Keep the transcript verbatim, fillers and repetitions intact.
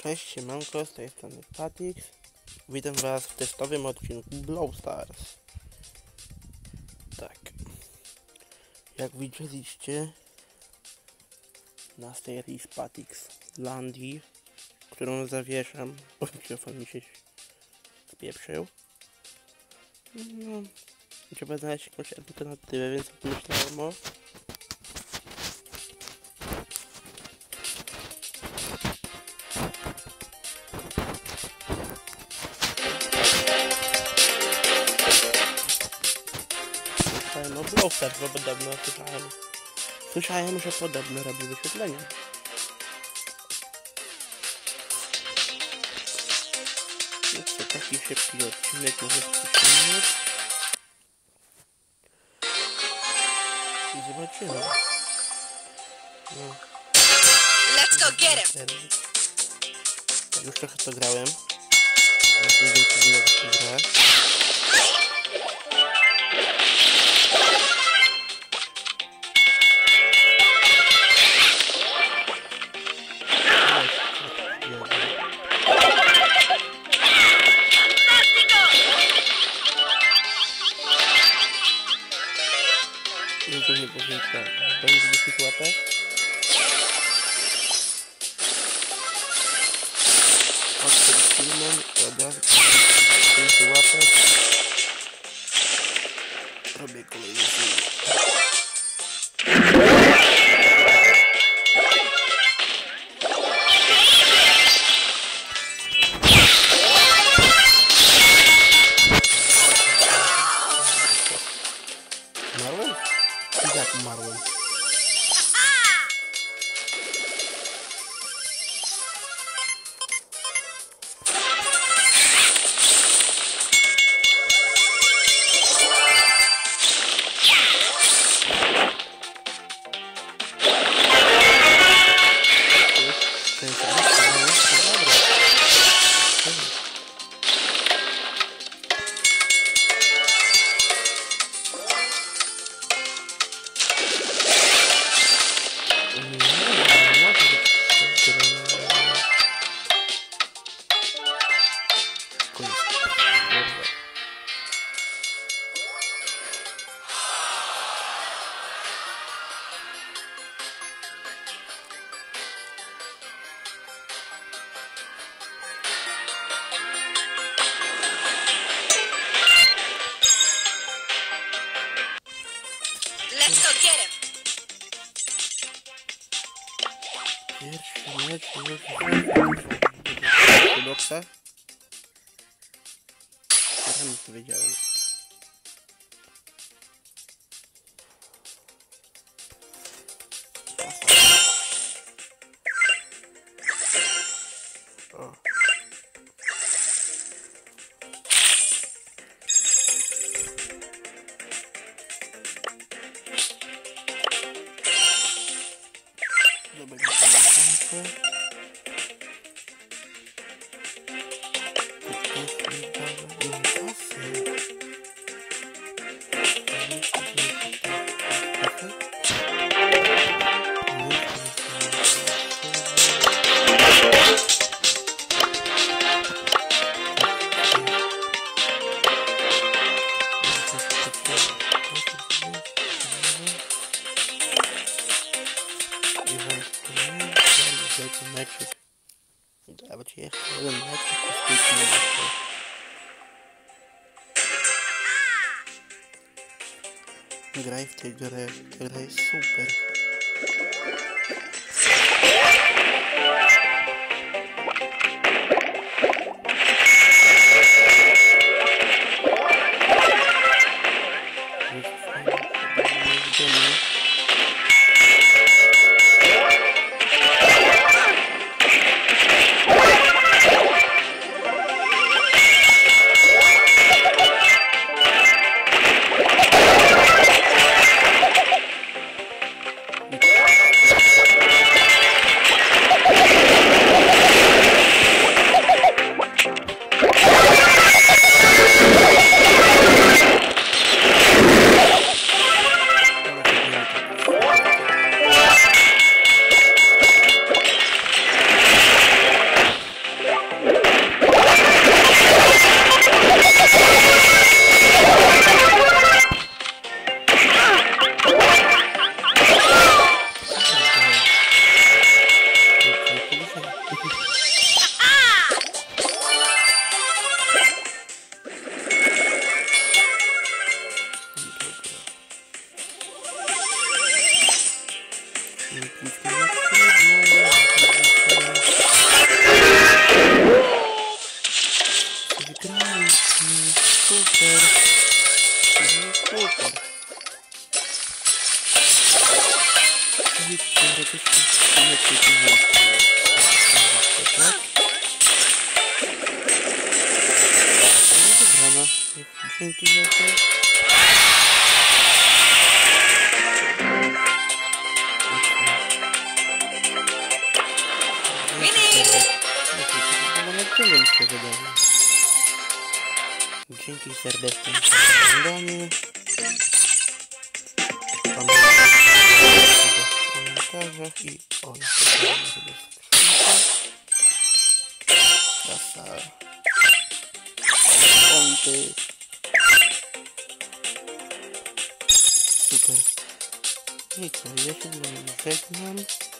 Cześć, siemanko, z tej strony Patix. Witam was w testowym odcinku Brawl Stars. Tak. Jak widzieliście na serii z Patix Landii, którą zawieszam, bo mikrofon mi się spieprzył. No, trzeba znaleźć jakąś alternatywę, więc pomyślałem o no Brawl Stars, bo podobno słyszałem, słyszałem, że podobno robi wyświetlenia. Jest to taki szybki odcinek, może trzy minut. I zobaczymy. No. Let's go get him. Ja już trochę to grałem. Na tym więcej znowu gra. Nigdy nie powiem tak. Będzie dziesięć łapek. Odszedł filmem i od razu dziesięć łapek. Robię kolejny film. Umarłem? I jak umarłem? Let's go get him. Pierwszy mecz już w boksa. Ja mi powiedziałem. O. Dobra, meczów. Dawać jeszcze jeden mecz, to jest graj w tę grę, ta gra jest super. Dzięki za to. Dzięki serdecznie za oglądanie. Pamiętajcie w komentarzach i o, Kasa. Fonty. Super. I co, ja się z wami żegnam.